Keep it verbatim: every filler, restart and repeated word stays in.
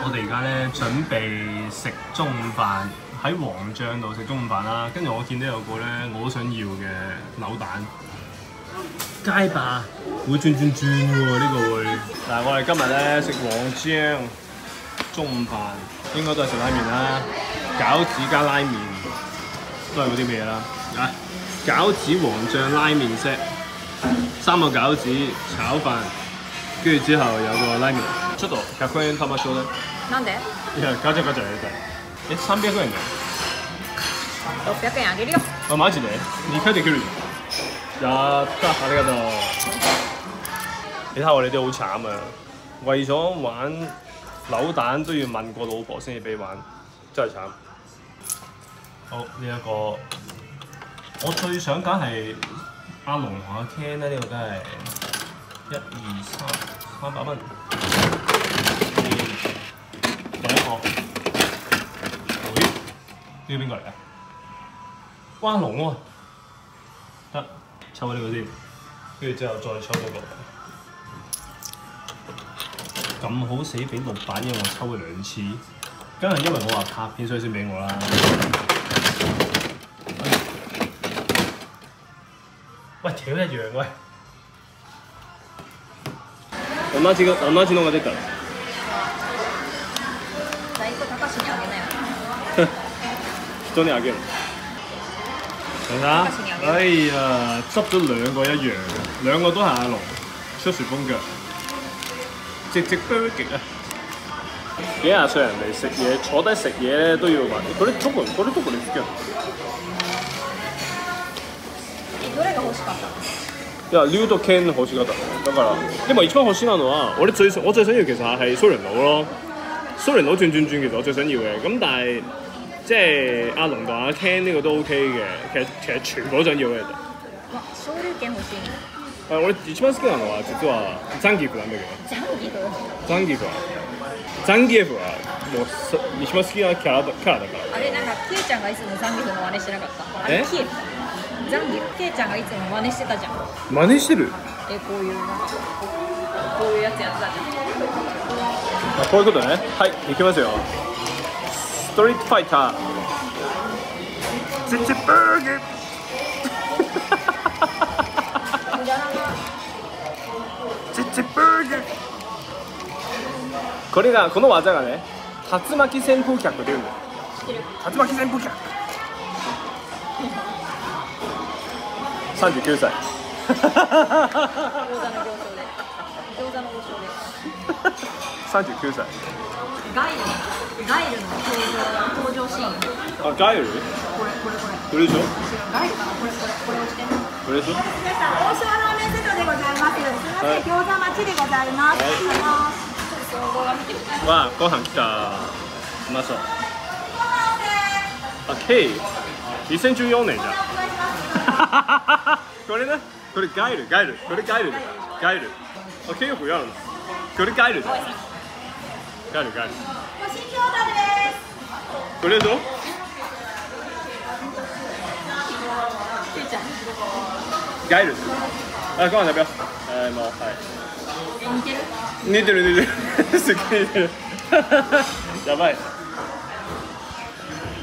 我哋而家咧準備食中午飯，喺皇醬度食中午飯啦。跟住我見到有個咧我好想要嘅扭蛋，街霸會轉轉轉喎，呢、這個會。嗱，我哋今日咧食皇醬中午飯，應該都係食拉麵啦，餃子加拉麵，都係嗰啲咩啦。啊，餃子皇醬拉麵 set， 三個餃子炒飯，跟住之後有個拉麵。ちょっとひゃくえん玉ちょうだい。 なんで？ いや、ガチャガチャやりたい。え、三百円だよ。 六百円あげるよ。 あ、マジで？你快点给你。やった，ありがとう。你睇我哋都好慘啊！為咗玩扭蛋都要問個老婆先至俾玩，真係慘。好，呢、這、一個我最想揀係阿龍同阿 Ken 咧，呢、這個真係一二三三百蚊。第一個，咦？呢個邊個嚟㗎？哇龍喎、啊，得抽呢個先，跟住之後再抽嗰、那個。咁好死俾六版，因為我抽咗兩次，梗係因為我話拍片所以先俾我啦。喂，條一樣喂。同じが同じのが出た。 在庫高橋にあげなよ。 人にあげる。睇下，哎呀，執咗兩個一樣，兩個都係阿龍出旋風腳，直直 burger 啊！幾廿歲人嚟食嘢，坐低食嘢咧都要話，嗰啲中國人，嗰啲中國人好き。 どれが欲しかったの？ いや、竜と剣欲しかった。だから、因為一番欲しいのは，我哋最我最想要其實係蘇聯佬咯，蘇聯佬轉轉轉其實我最想要嘅，咁但係。即係阿龍同阿 Ken 呢個都 OK 嘅，其實其實全部都想要嘅。 わ、昇竜拳欲しいあ、 の。 俺一番好きなのは実はザンギエフなんだけど。 ザンギフ？ ザンギエフはザンギエフはもう一番好きなキャラキャラだから。 あれなんかケイちゃんがいつもザンギフの真似してなかった。あれキエフ。ザンギフ。ケイちゃんがいつも真似してたじゃん。 真似してる？ え、こういうなんかこういうやつやってたじゃん。 あ、こういうことね。はい、いきますよ。ストリートファイター。チッチバーゲー。チッチバーゲー。これがこの技がね、竜巻旋風脚って言うんだよ。 知ってる。 竜巻旋風脚。三十九歳。 餃子の行商で。餃子の王将で。 三十九歳。 ガイル。ガイルの登場登場シーン。 あ、ガイル？ これこれこれ。 これでしょ？ ガイルかな、これこれこれをして。 これでしょ？ 皆さん、王将ラーメンセットでございます。すみません、餃子待ちでございます。 はい。 総合が見てみたい。 わあ、ご飯来た。うまそう。あ、K。にせんじゅうよねんじゃん。これね、これガイル、ガイル、これガイルだから。ガイル。あ、K よくやるの。これガイルだ。ガイル、ガイル。 ご新餃子です。 これでしょ？ ケイちゃん。 ガイル。あ、ご飯食べよう。えー、もう、はい。 似てる？ 似てる似てる。すっげえ似てる。やばい。